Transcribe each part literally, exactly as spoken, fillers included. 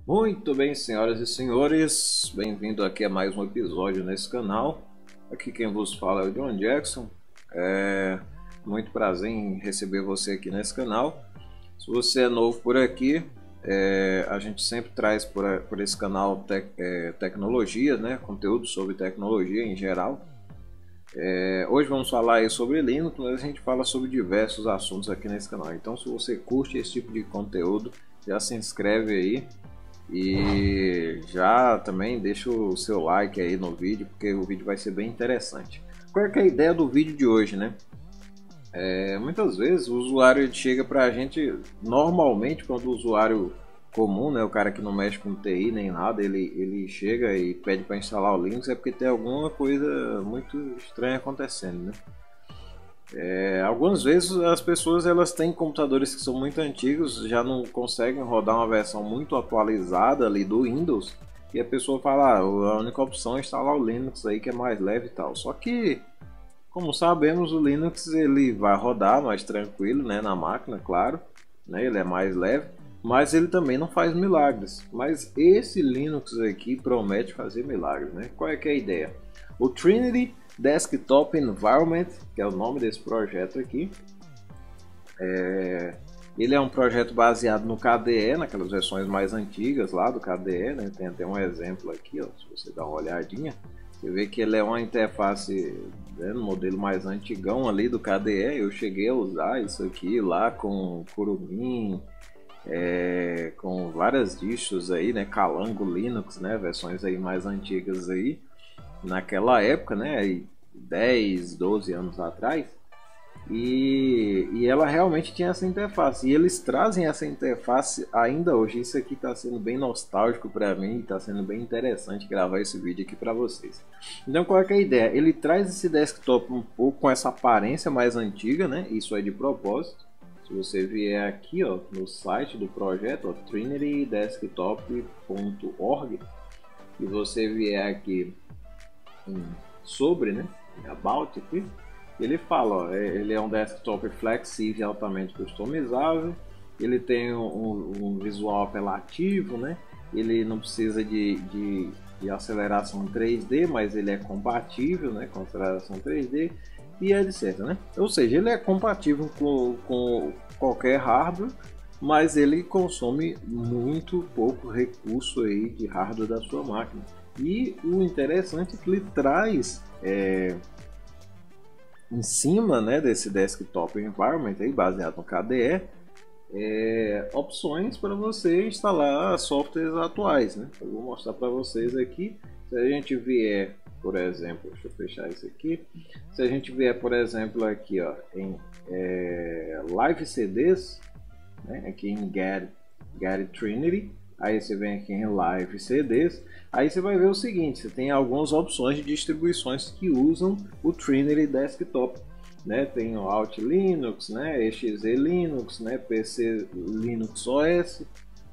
Muito bem, senhoras e senhores, bem-vindo aqui a mais um episódio nesse canal. Aqui quem vos fala é o John Jackson. É muito prazer em receber você aqui nesse canal. Se você é novo por aqui, é, a gente sempre traz por, por esse canal tec, é, tecnologia, né? Conteúdo sobre tecnologia em geral. É, hoje vamos falar aí sobre Linux, mas a gente fala sobre diversos assuntos aqui nesse canal. Então, se você curte esse tipo de conteúdo, já se inscreve aí. E já também deixa o seu like aí no vídeo, porque o vídeo vai ser bem interessante. Qual é, que é a ideia do vídeo de hoje, né? É, muitas vezes o usuário chega pra gente, normalmente quando o usuário comum, né, o cara que não mexe com T I nem nada, ele, ele chega e pede para instalar o Linux, é porque tem alguma coisa muito estranha acontecendo, né? É, algumas vezes as pessoas elas têm computadores que são muito antigos, já não conseguem rodar uma versão muito atualizada ali do Windows, e a pessoa fala, ah, a única opção é instalar o Linux aí que é mais leve e tal. Só que, como sabemos, o Linux ele vai rodar mais tranquilo, né, na máquina, claro, né, ele é mais leve, mas ele também não faz milagres. Mas esse Linux aqui promete fazer milagres, né? Qual é que é a ideia? O Trinity Desktop Environment, que é o nome desse projeto aqui, é... ele é um projeto baseado no K D E, naquelas versões mais antigas lá do K D E, né? Tem até um exemplo aqui, ó, se você dá uma olhadinha, você vê que ele é uma interface, né, no modelo mais antigão ali do K D E. Eu cheguei a usar isso aqui lá com Kurumin, é, com várias distros aí, né, Calango Linux, né, versões aí mais antigas aí, naquela época, né, dez, doze anos atrás, e, e ela realmente tinha essa interface, e eles trazem essa interface ainda hoje. Isso aqui está sendo bem nostálgico para mim, está sendo bem interessante gravar esse vídeo aqui para vocês. Então, qual é, que é a ideia? Ele traz esse desktop um pouco com essa aparência mais antiga, né, isso é de propósito. Se você vier aqui, ó, no site do projeto, ó, trinity desktop ponto org, e você vier aqui em sobre, né, about aqui, ele fala, ó, ele é um desktop flexível e altamente customizável, ele tem um, um visual apelativo, né, ele não precisa de, de, de aceleração três D, mas ele é compatível, né, com aceleração três D, e etc, né? Ou seja, ele é compatível com, com qualquer hardware, mas ele consome muito pouco recurso aí de hardware da sua máquina. E o interessante é que ele traz é, em cima, né, desse desktop environment aí, baseado no K D E, é, opções para você instalar softwares atuais, né? Eu vou mostrar para vocês aqui. Se a gente vier, por exemplo, deixa eu fechar isso aqui. Se a gente vier, por exemplo, aqui, ó, em é, Live C Ds, né, aqui em Get, Get Trinity, aí você vem aqui em Live C Ds, aí você vai ver o seguinte: você tem algumas opções de distribuições que usam o Trinity Desktop, né? Tem o Alt Linux, né, E X Z Linux, né, P C Linux O S,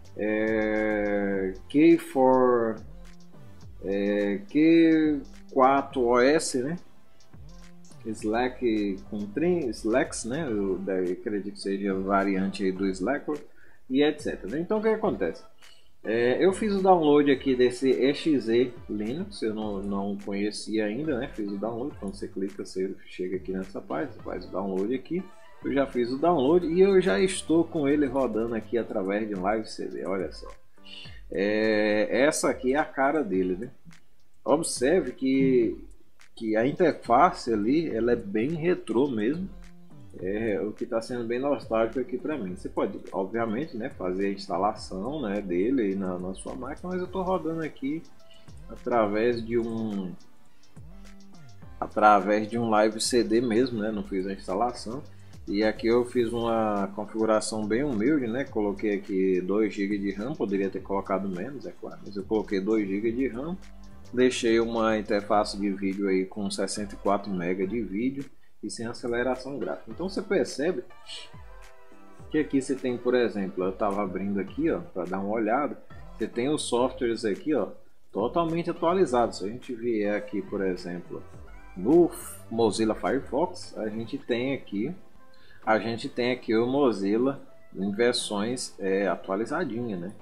é, K quatro É, Q quatro O S, né? Slack com trin, Slacks, né? Eu acredito que seja a variante aí do Slackware e etc, né? Então o que acontece? É, eu fiz o download aqui desse E X Z Linux, eu não, não conhecia ainda, né? Fiz o download. Quando você clica, você chega aqui nessa página, você faz o download aqui. Eu já fiz o download e eu já estou com ele rodando aqui através de um Live C D. Olha só. É, essa aqui é a cara dele, né? Observe que, que a interface ali ela é bem retrô mesmo, é o que está sendo bem nostálgico aqui para mim. Você pode, obviamente, né, fazer a instalação, né, dele aí na, na sua máquina, mas eu estou rodando aqui através de um através de um Live C D mesmo, né? Não fiz a instalação. E aqui eu fiz uma configuração bem humilde, né? Coloquei aqui dois gigas de RAM, poderia ter colocado menos, é claro, mas eu coloquei dois gigas de RAM. Deixei uma interface de vídeo aí com sessenta e quatro megas de vídeo e sem aceleração gráfica. Então você percebe que aqui você tem, por exemplo, eu estava abrindo aqui, ó, para dar uma olhada, você tem os softwares aqui, ó, totalmente atualizados. Se a gente vier aqui, por exemplo, no Mozilla Firefox, a gente tem aqui a gente tem aqui o Mozilla em versões é, atualizadinha, né?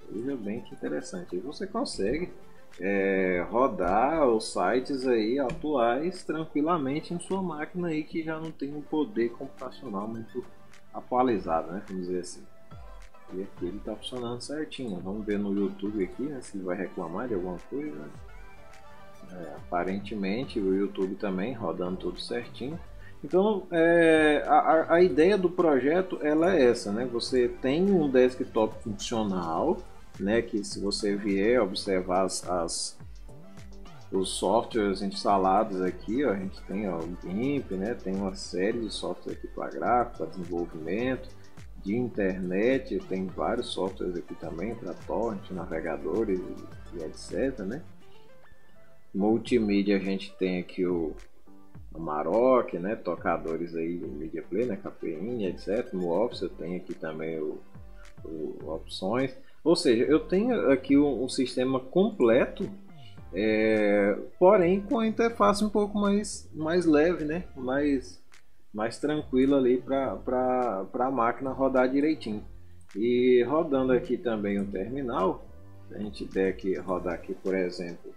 Veja bem que interessante. E você consegue é, rodar os sites aí atuais tranquilamente em sua máquina aí que já não tem um poder computacional muito atualizado, né? Vamos dizer assim. E aqui ele está funcionando certinho. Vamos ver no YouTube aqui, né, se ele vai reclamar de alguma coisa. É, aparentemente o YouTube também rodando tudo certinho. Então é, a, a ideia do projeto ela é essa, né? Você tem um desktop funcional, né? Que se você vier observar as, as os softwares instalados aqui, ó, a gente tem ó, o GIMP, né? Tem uma série de softwares aqui para gráfico, para desenvolvimento, de internet, tem vários softwares aqui também para torrent, navegadores e, e etc, né? Multimídia a gente tem aqui o Amarok, né, tocadores aí Media Player, né, K P I, etcétera. No Office eu tenho aqui também o, o opções, ou seja, eu tenho aqui um, um sistema completo, é, porém com a interface um pouco mais, mais leve, né, mais, mais tranquila ali para a máquina rodar direitinho. E rodando aqui também o terminal, se a gente der aqui rodar aqui, por exemplo,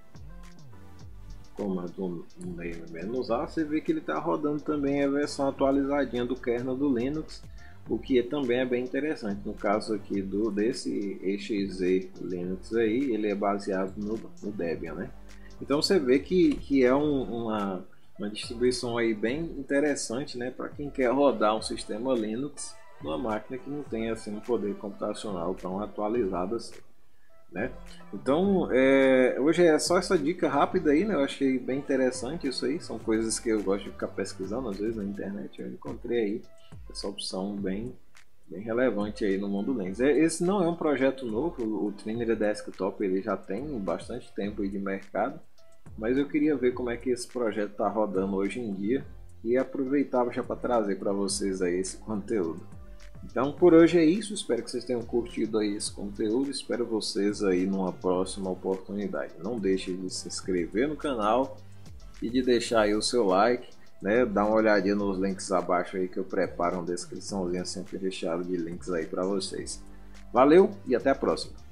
comando menos A, você vê que ele está rodando também a versão atualizadinha do kernel do Linux, o que também é bem interessante. No caso aqui do desse E X Z Linux aí, ele é baseado no, no Debian, né? Então você vê que, que é um, uma, uma distribuição aí bem interessante, né, para quem quer rodar um sistema Linux numa máquina que não tem assim um poder computacional tão atualizado assim, né? Então é, hoje é só essa dica rápida aí, né? Eu achei bem interessante isso aí, são coisas que eu gosto de ficar pesquisando às vezes na internet. Eu encontrei aí essa opção bem, bem relevante aí no mundo Linux. Esse não é um projeto novo, o Trinity Desktop ele já tem bastante tempo aí de mercado, mas eu queria ver como é que esse projeto está rodando hoje em dia e aproveitava já para trazer para vocês aí esse conteúdo. Então por hoje é isso, espero que vocês tenham curtido aí esse conteúdo, espero vocês aí numa próxima oportunidade. Não deixe de se inscrever no canal e de deixar aí o seu like, né? Dá uma olhadinha nos links abaixo aí que eu preparo uma descriçãozinha sempre recheada de links aí para vocês. Valeu e até a próxima!